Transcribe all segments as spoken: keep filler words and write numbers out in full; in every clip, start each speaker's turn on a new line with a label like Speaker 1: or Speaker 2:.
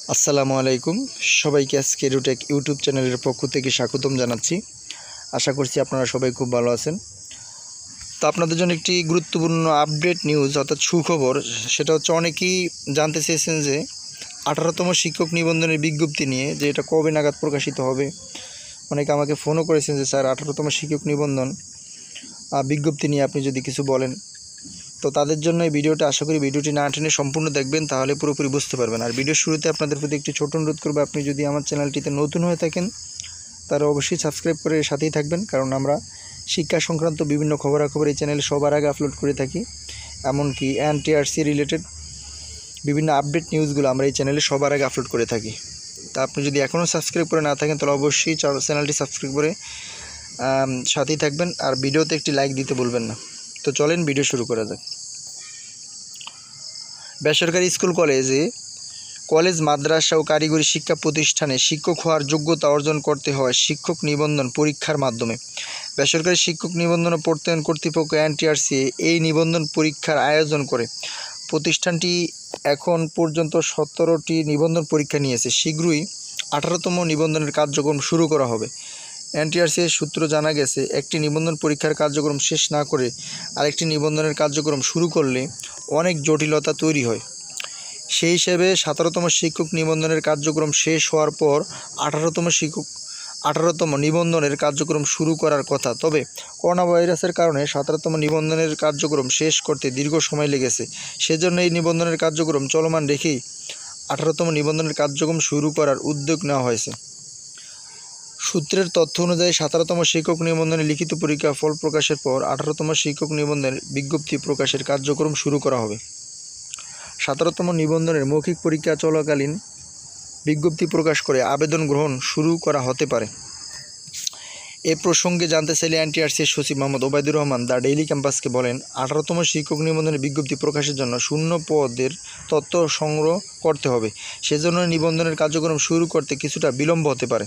Speaker 1: আসসালামু আলাইকুম সবাইকে আজকে রুটেক ইউটিউব চ্যানেলের পক্ষ থেকে স্বাগতম জানাচ্ছি। আশা করছি আপনারা সবাই খুব ভালো আছেন। তো আপনাদের জন্য একটি গুরুত্বপূর্ণ আপডেট নিউজ অর্থাৎ সুখবর, সেটা হচ্ছে অনেকেই জানতে চেয়েছেন যে আঠারোতম শিক্ষক নিবন্ধনের বিজ্ঞপ্তি নিয়ে যে এটা কবে নাগাদ প্রকাশিত হবে। অনেকে আমাকে ফোনও করেছেন যে স্যার আঠারোতম শিক্ষক নিবন্ধন বিজ্ঞপ্তি নিয়ে আপনি যদি কিছু বলেন। তো তাদের জন্য এই ভিডিওটা, আশা করি ভিডিওটি না টেনে সম্পূর্ণ দেখবেন, তাহলে পুরোপুরি বুঝতে পারবেন। আর ভিডিওর শুরুতে আপনাদের প্রতি একটি ছোট অনুরোধ করবো, আপনি যদি আমার চ্যানেলটিতে নতুন হয়ে থাকেন তারা অবশ্যই সাবস্ক্রাইব করে সাথেই থাকবেন, কারণ আমরা শিক্ষা সংক্রান্ত বিভিন্ন খবরাখবর এই চ্যানেলে সবার আগে আপলোড করে থাকি। এমনকি এনটিআরসি রিলেটেড বিভিন্ন আপডেট নিউজগুলো আমরা এই চ্যানেলে সবার আগে আপলোড করে থাকি। তা আপনি যদি এখনও সাবস্ক্রাইব করে না থাকেন তাহলে অবশ্যই চ্যানেলটি সাবস্ক্রাইব করে সাথেই থাকবেন, আর ভিডিওতে একটি লাইক দিতে ভুলবেন না। তো চলেন ভিডিও শুরু করা যাক। বেসরকারি স্কুল কলেজে কলেজ মাদ্রাসা ও কারিগরি শিক্ষা প্রতিষ্ঠানে শিক্ষক হওয়ার যোগ্যতা অর্জন করতে হয় শিক্ষক নিবন্ধন পরীক্ষার মাধ্যমে। বেসরকারি শিক্ষক নিবন্ধন ও প্রত্যয়ন কর্তৃপক্ষ এনটিআরসি এই নিবন্ধন পরীক্ষার আয়োজন করে। প্রতিষ্ঠানটি এখন পর্যন্ত সতেরোটি নিবন্ধন পরীক্ষা নিয়েছে। শীঘ্রই আঠারোতম নিবন্ধনের কার্যক্রম শুরু করা হবে। এনটিআরসি সূত্র জানা গেছে, একটি নিবন্ধন পরীক্ষার কার্যক্রম শেষ না করে আরেকটি নিবন্ধনের কার্যক্রম শুরু করলে অনেক জটিলতা তৈরি হয়। সেই হিসেবে সতেরোতম শিক্ষক নিবন্ধনের কার্যক্রম শেষ হওয়ার পর আঠারোতম শিক্ষক আঠারোতম নিবন্ধনের কার্যক্রম শুরু করার কথা। তবে করোনা ভাইরাসের কারণে সতেরোতম নিবন্ধনের কার্যক্রম শেষ করতে দীর্ঘ সময় লেগেছে। সেজন্য এই নিবন্ধনের কার্যক্রম চলমান রেখেই আঠারোতম নিবন্ধনের কার্যক্রম শুরু করার উদ্যোগ নেওয়া হয়েছে। সূত্রের তথ্য অনুযায়ী সতেরোতম শিক্ষক নিবন্ধনের লিখিত পরীক্ষা ফল প্রকাশের পর আঠারোতম শিক্ষক নিবন্ধনের বিজ্ঞপ্তি প্রকাশের কার্যক্রম শুরু করা হবে। সতেরোতম নিবন্ধনের মৌখিক পরীক্ষা চলাকালীন বিজ্ঞপ্তি প্রকাশ করে আবেদন গ্রহণ শুরু করা হতে পারে। এ প্রসঙ্গে জানতে চাইলে এনটিআরসির সচিব মোহাম্মদ ওবায়দুর রহমান দ্য ডেইলি ক্যাম্পাসকে বলেন, আঠারোতম শিক্ষক নিবন্ধনের বিজ্ঞপ্তি প্রকাশের জন্য শূন্য পদের তথ্য সংগ্রহ করতে হবে। সেজন্য নিবন্ধনের কার্যক্রম শুরু করতে কিছুটা বিলম্ব হতে পারে।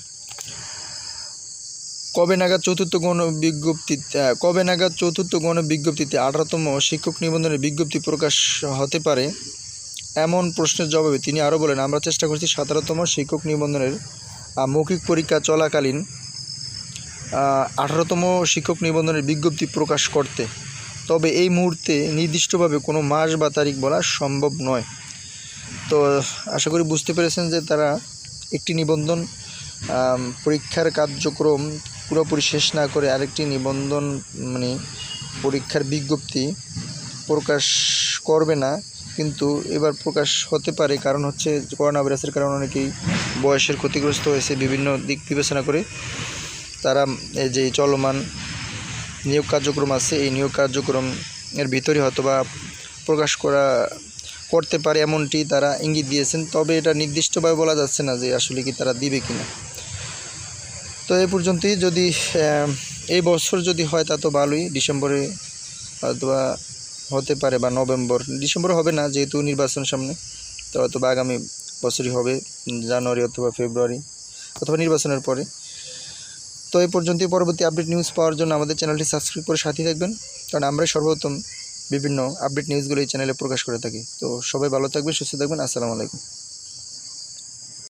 Speaker 1: কবে নাগাদ চতুর্থ গণ বিজ্ঞপ্তিতে কবে নাগাদ চতুর্থ গণ বিজ্ঞপ্তিতে আঠারোতম শিক্ষক নিবন্ধনের বিজ্ঞপ্তি প্রকাশ হতে পারে এমন প্রশ্নের জবাবে তিনি আরও বলেন, আমরা চেষ্টা করছি সতেরোতম শিক্ষক নিবন্ধনের মৌখিক পরীক্ষা চলাকালীন আঠারোতম শিক্ষক নিবন্ধনের বিজ্ঞপ্তি প্রকাশ করতে। তবে এই মুহূর্তে নির্দিষ্টভাবে কোনো মাস বা তারিখ বলা সম্ভব নয়। তো আশা করি বুঝতে পেরেছেন যে তারা একটি নিবন্ধন পরীক্ষার কার্যক্রম পুরোপুরি শেষ না করে আরেকটি নিবন্ধন মানে পরীক্ষার বিজ্ঞপ্তি প্রকাশ করবে না, কিন্তু এবার প্রকাশ হতে পারে। কারণ হচ্ছে করোনা ভাইরাসের কারণে অনেকেই বয়সের ক্ষতিগ্রস্ত হয়েছে। বিভিন্ন দিক বিবেচনা করে তারা এই যে চলমান নিয়োগ কার্যক্রম আছে এই নিয়োগ কার্যক্রম এর ভিতরে হয়তোবা প্রকাশ করা করতে পারে এমনটি তারা ইঙ্গিত দিয়েছেন। তবে এটা নির্দিষ্টভাবে বলা যাচ্ছে না যে আসলে কি তারা দিবে কিনা। তো এই পর্যন্তই, যদি এই বছর যদি হয় তা তো ভালোই, ডিসেম্বরে অথবা হতে পারে বা নভেম্বর, ডিসেম্বরে হবে না যেহেতু নির্বাচন সামনে, তো অথবা আগামী বছরই হবে, জানুয়ারি অথবা ফেব্রুয়ারি অথবা নির্বাচনের পরে। তো এই পর্যন্তই। পরবর্তী আপডেট নিউজ পাওয়ার জন্য আমাদের চ্যানেলটি সাবস্ক্রাইব করে সাথে থাকবেন, কারণ আমরা সর্বপ্রথম বিভিন্ন আপডেট নিউজগুলো এই চ্যানেলে প্রকাশ করে থাকি। তো সবাই ভালো থাকবেন, সুস্থ থাকবেন। আসসালামু আলাইকুম।